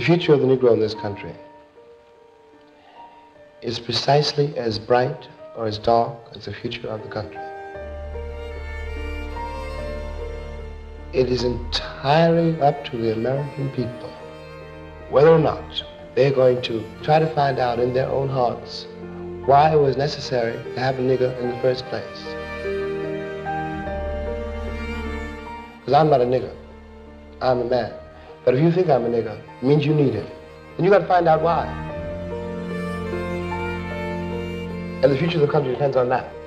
future of the Negro in this country is precisely as bright or as dark as the future of the country. It is entirely up to the American people whether or not they're going to try to find out in their own hearts why it was necessary to have a nigger in the first place. Because I'm not a nigger, I'm a man. But if you think I'm a nigger, it means you need it. And you got to find out why. And the future of the country depends on that.